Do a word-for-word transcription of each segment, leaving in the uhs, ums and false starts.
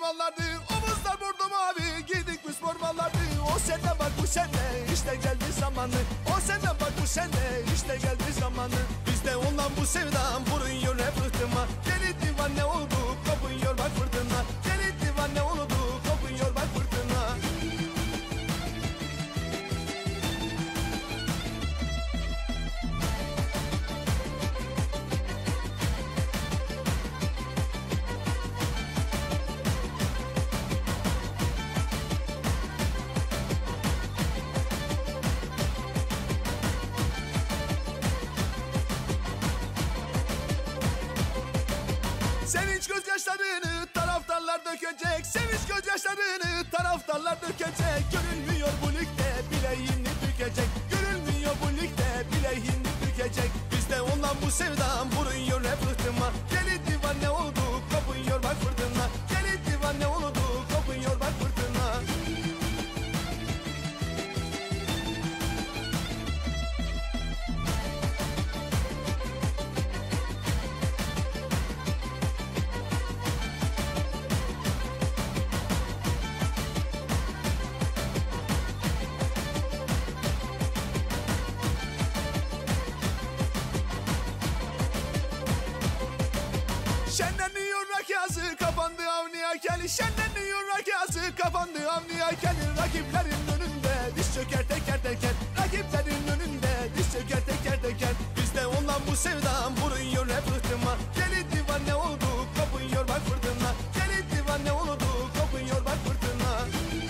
mallardı, omuzlar bordo mavi, giydik biz spor mallardı. O sene bak bu sene işte geldi zamanı, o sene bak bu sene işte geldi zamanı. Bizde olan bu sevdam vuruyor hep rıhtıma, deli divane oldu kopuyor bak fırtına, deli divane oldu kopuyor bak fırtına. Sevinç gözyaşlarını taraftarlar dökecek, sevinç gözyaşlarını taraftarlar dökecek. Görülmüyor bu ligde bileğini bükecek, görülmüyor bu ligde bileğini bükecek. Bizde olan bu sevdam vuruyor hep rıhtıma, deli divane oldu kopuyor bak fırtına, deli divane oldu kopuyor bak fırtına. Şenleniyor rakyası kapandı avniya kel, şenleniyor rakyası kapandı avniya kel. Rakiplerin önünde diz çöker teker teker, rakiplerin önünde diz çöker teker teker. Bizde olan bu sevdam vuruyor hep rıhtıma, deli divane oldu kopuyor bak fırtına, deli divane oldu kopuyor bak fırtına.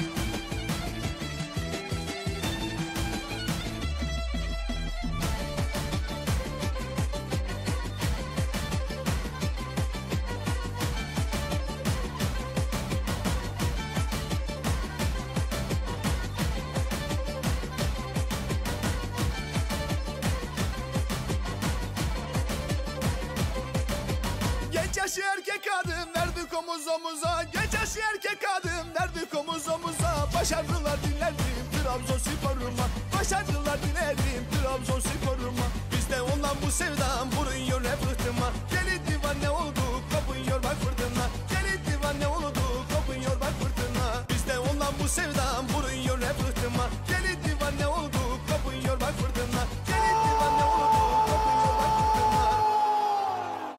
Genç yaşı erkek kadın verdik omuz omuza, genç yaşı erkek kadın verdik omuz omuza. Başarılar dilerim Trabzonspor'uma, başarılar dilerim Trabzonspor'uma. Bizde olan bu sevdam vuruyor hep rıhtıma, deli divane oldu kopuyor bak fırtına, deli divane oldu kopuyor bak fırtına. Bizde olan bu sevdam